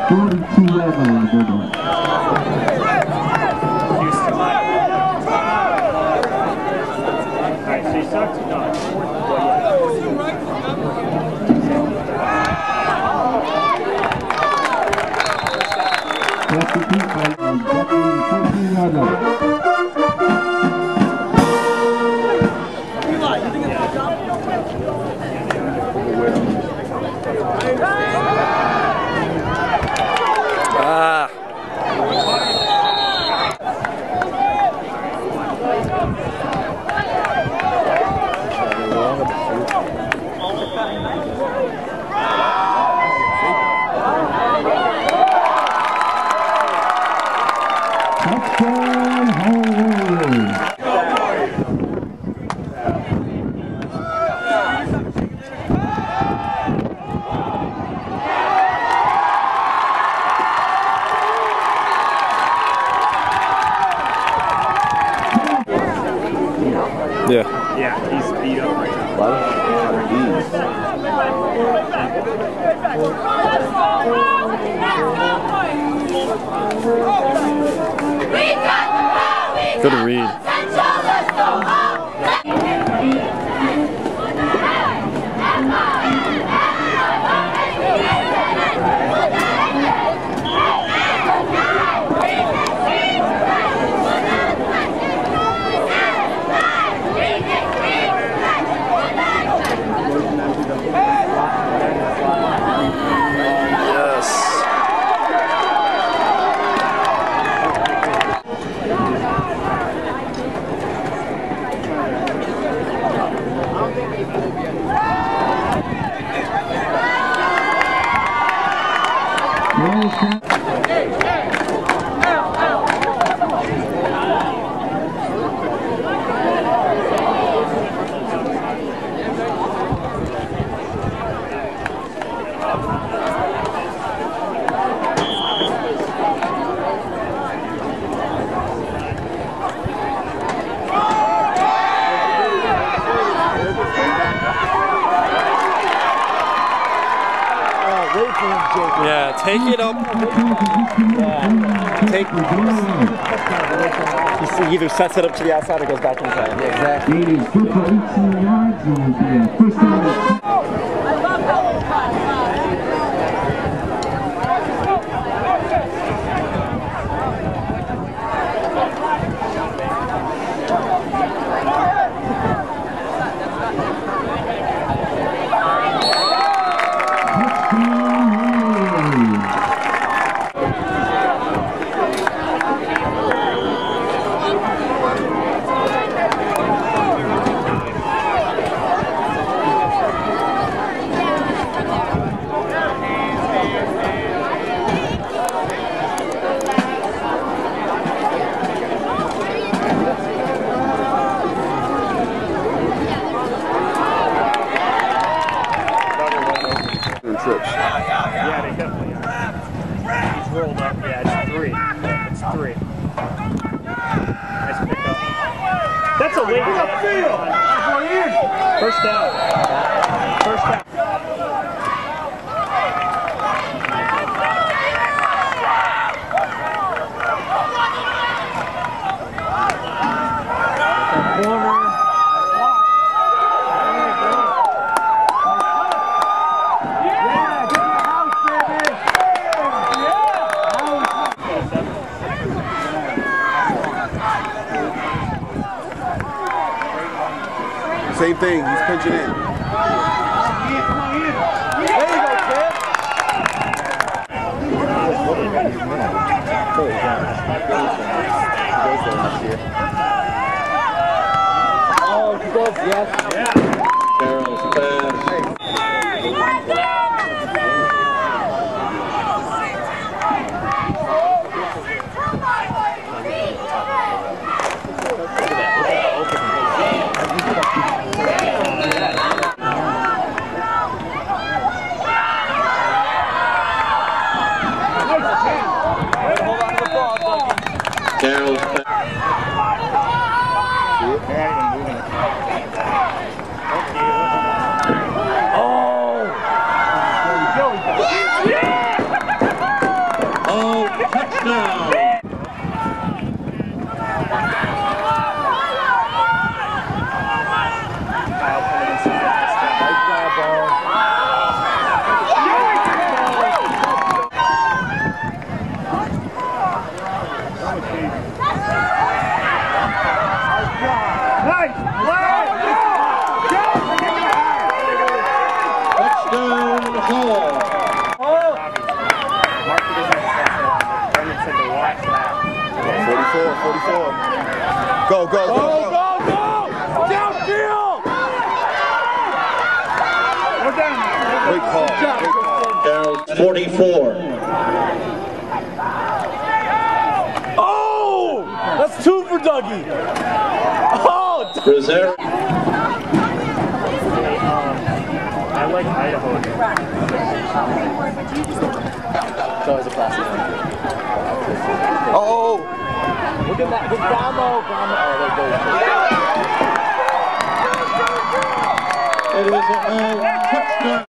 Yeah. Yeah, he's beat up right now. Good read. Yeah, take it up. Take he either sets it up to the outside or goes back inside. Yeah, exactly. It is good for 18 yards and will be a first down. Yeah, they definitely are. He's rolled up. Yeah, it's 3. It's 3. Nice pick up. That's a late field. First down. First down. Corner. Same thing, he's pinching in. There you go, kid. Oh, he does, yes. Yeah. Carroll's pass. Carroll's pass. Great call. Carroll's 44. Oh! That's 2 for Dougie. Oh! Reserve. I like Idaho. It's always a classic. Oh! Look at that. Good Gramo. Oh, there goes. It is a touchdown.